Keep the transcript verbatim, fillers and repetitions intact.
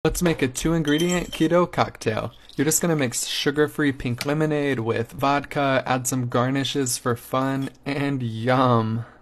Let's make a two ingredient keto cocktail. You're just gonna mix sugar-free pink lemonade with vodka, add some garnishes for fun, and yum!